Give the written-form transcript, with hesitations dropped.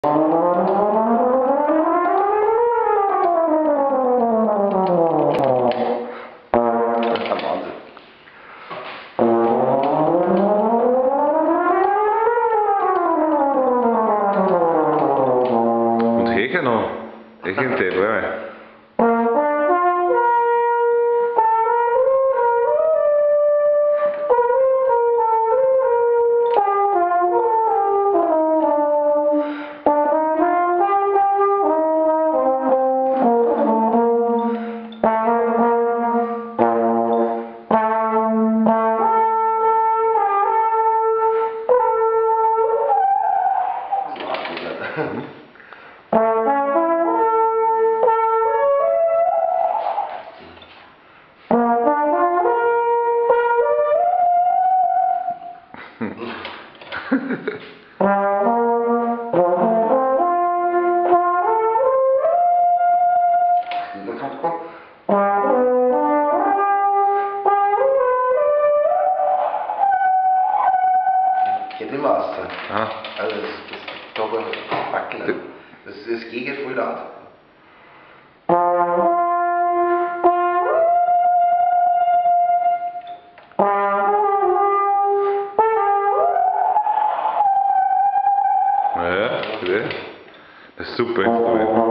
Und hier noch. Irgendwie, ja. Geht nicht mehr aus. Aha. Also das da wackeln. Das geht voll laut. Ja, das ist super Instrument.